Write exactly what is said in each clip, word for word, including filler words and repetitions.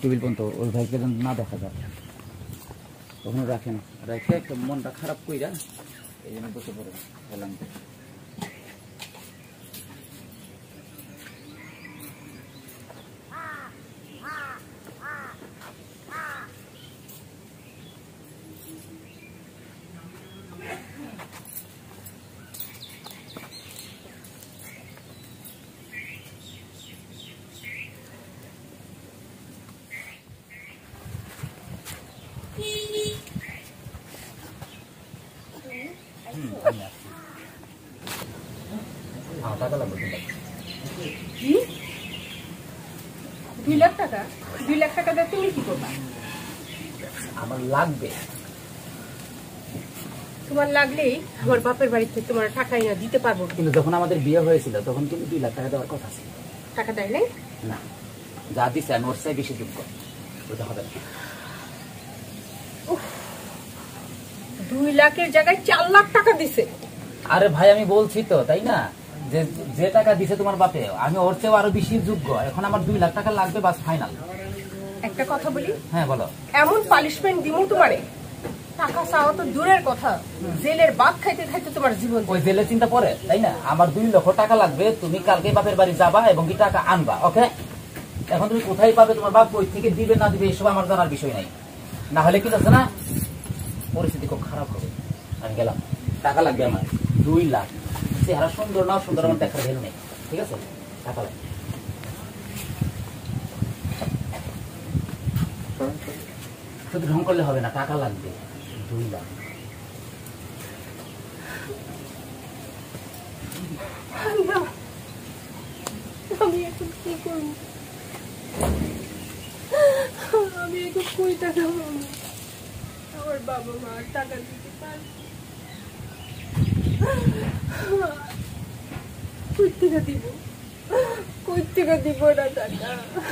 Table পর্যন্ত ওই ভাইকে যেন না দেখা যায়, ওখানে রাখেন, রেখে একটা মনটা খারাপ কইরা এই জন্য বসে পড়ে বললাম। দুই লাখ টাকা দুই লাখ টাকা দিয়ে তুমি কি করবা? আমার লাগবে। তোমার লাগলেই আমার বাপের বাড়ি থেকে তোমার টাকা এনে দিতে পারবো। কিন্তু যখন আমাদের বিয়ে হয়েছিল তখন কিন্তু দুই লাখ টাকা দেওয়ার কথা ছিল। টাকা দেয় নাই? না, যা দিচ্ছে আমি ওর চাই বেশি যোগ্য, ওটা হবে না। দুই লাখের জায়গায় চার লাখ টাকা দিছে। আরে ভাই আমি বলছি তো, তাই না, যে যে টাকা দিছে তোমার বাপে আমি ওর চেয়েও আরো বেশি যোগ্য। এখন আমার দুই লাখ টাকা লাগবে, বাস ফাইনাল। একটা কথা বলি? হ্যাঁ বলো। এমন পানিশমেন্ট দিমু তোমারে, টাকা চাওয়া তো দূরের কথা, জেলের ভাত খাইতে খাইতে তোমার জীবন। ওই জেলের চিন্তা পরে, তাই না? আমার দুই লক্ষ টাকা লাগবে, তুমি কালকে বাপের বাড়ি যাবা এবং কি টাকা আনবা, ওকে? এখন তুমি কোথায় পাবে, তোমার বাপ কই থেকে দিবে না দিবে এসব আমার জানার বিষয় নাই। না হলে কি আছে না, পরিস্থিতি খুব খারাপ হবে। আমি গেলাম, টাকা লাগবে আমার দুই লাখ। চেহারা সুন্দর না সুন্দর আমার দেখার ভেল নেই, ঠিক আছে? টাকা লাগবে, শুধু ঢং করলে হবে না, টাকা লাগবে দুই লাখ। আমি এখন কি করবো? আমি এখন কই টাকা পাবো? আমার বাবা মা টাকা দিতে পারবে? কই থেকে দিব, কই থেকে দিব না টাকা?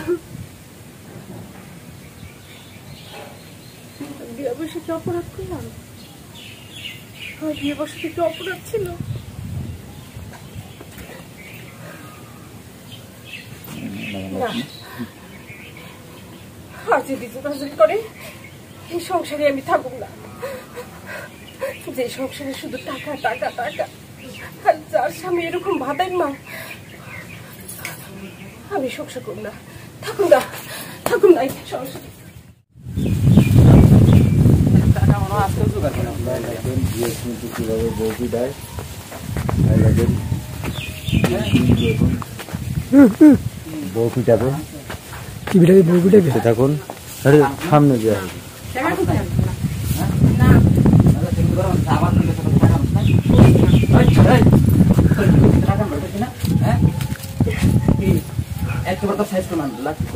বিয়ে বসে কি অপরাধ করলাম? বিয়ে বসে কি অপরাধ ছিল? আর যদি যোগাযোগ করে এই সংসারে আমি থাকুক না, যে সংসারে শুধু টাকা টাকা টাকা, আর যার স্বামী এরকম ভাতের মা, আমি সংসার করব না, থাকুন না, থাকুন না এই সংসারে। টাকা মনে হয় আজকেও জোগাড় করে কিভাবে বউকি দেয় বউ পিটাবে, কি পিটাবে? বউ পিটাবে থাকুন সামনে দিয়ে একবার তো সাইজ করলাম লাগবে।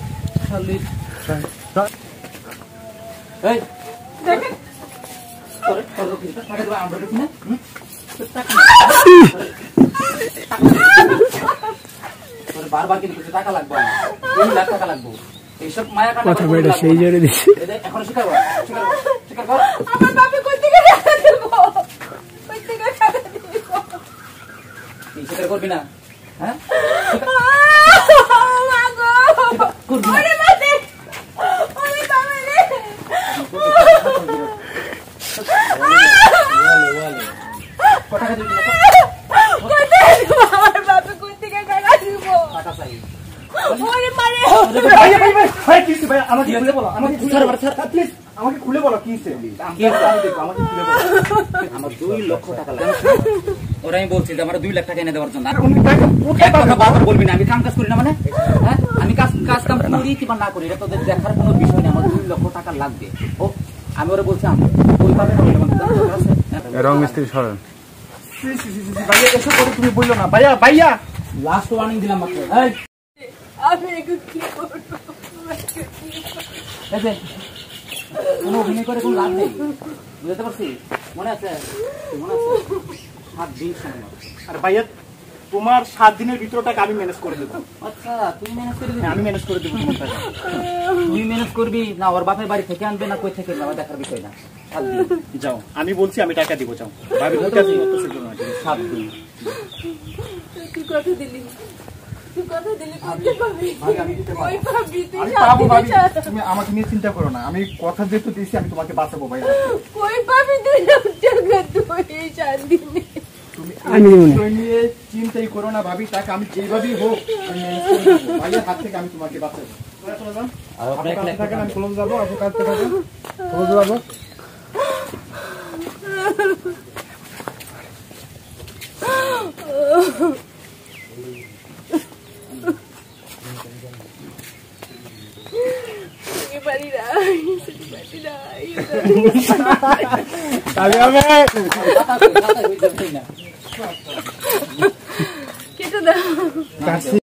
বারবার কিন্তু টাকা লাগবে, তিন লাখ টাকা লাগবে। এইসব মায়া কথা বলে সেই জোরে দিচ্ছি। এখন স্বীকার কর, স্বীকার কর। আমার বাপে কই থেকে টাকা দেব? কই থেকে টাকা দেব? তুই স্বীকার করবি না? হ্যাঁ মাগো, ওরে মাতে, ওরে বাবা রে, কত টাকা দিবি? কই থেকে আমার বাপে কই থেকে টাকা দিব? টাকা চাই। ওরে মারে, ভাই ভাই ভাই ভাই কি ভাই আমাকে খুলে বলো, আমাকে স্যার স্যার প্লিজ আমাকে খুলে বলো কি হইছে, প্লিজ আমি দেখো, আমাকে খুলে বলো। আমার দুই লক্ষ টাকা লাগবে। ওরা আমি বলছি যে আমার দুই লাখ টাকা এনে দেওয়ার জন্য। উনি টাকা কোথায় পাবে? বারবার বলবি না, আমি কাম কাজ করি না মানে? হ্যাঁ আমি কাজ কাজ কাম করি কিংবা না করি এটা তোদের দেখার কোনো বিষয় নেই। আমার দুই লক্ষ টাকা লাগবে। ও আমি ওরা বলছি আমি ওই পাবে রং মিস্ত্রি সরেন। ভাইয়া এসব করে তুমি বললো না ভাইয়া, ভাইয়া লাস্ট ওয়ার্নিং দিলাম মাত্র। এই আমি এখন কি করব? কোনো অভিনয় করে কোনো লাভ নেই, বুঝতে পারছি? মনে আছে? মনে আছে? সাত দিন সময়। আর ভাইয়া তোমার সাত দিনের ভিতর টাকা আমি ম্যানেজ করে দেবো। আচ্ছা তুই ম্যানেজ করে দিবি? আমি ম্যানেজ করে দেবো তোমার টাকা। তুই ম্যানেজ করবি না ওর বাপের বাড়ি থেকে আনবে না কই থেকে আমার দেখার বিষয় না। সাত দিন যাও, আমি বলছি আমি টাকা দিব, যাও ভাবি কাছে। সাত দিন তুই কথা দিলি, তুই কথা দিলি করতে পারবি ভাবি, আমি দিতে পারবো। কই পাবি তুই আমি শান্তি পাবো ভাবি, বিচার তুমি আমাকে নিয়ে চিন্তা করো না, আমি কথা যেহেতু দিয়েছি আমি তোমাকে বাঁচাবো ভাই। কই পাবি তুই টাকা তুই শান্তি নেই তুমি আমি দেবো না। বিষয় নিয়ে চিন্তাই করো না ভাবি, তাকে আমি যেভাবেই হোক আমি manage করে নেবো। ভাইয়ের হাত থেকে আমি তোমাকে বাঁচাবো। চলে চলে যান। আর আপনি আপনি কাছে একটা- থাকেন, আমি কলম যাবো, আপনি কাছে থাকেন, কলম যাবো। এই পারি না এই পারি না এই তাহলে আমি কথা কই, কথা কই, যাবেই না। কেটে দাও কাছে